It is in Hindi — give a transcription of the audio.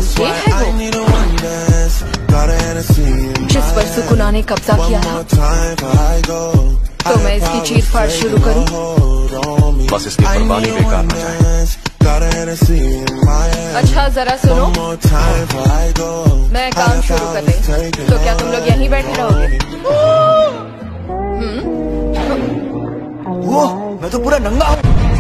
ये है वो जिस पर सुकुना ने कब्जा किया था। तो मैं इसकी चीर फाड़ शुरू करूं? बस इसकी कुर्बानी बेकार न जाए। अच्छा जरा सुनो, मैं काम शुरू कर दे तो क्या तुम लोग यहीं बैठे रहोगे? वो मैं तो पूरा नंगा हूँ।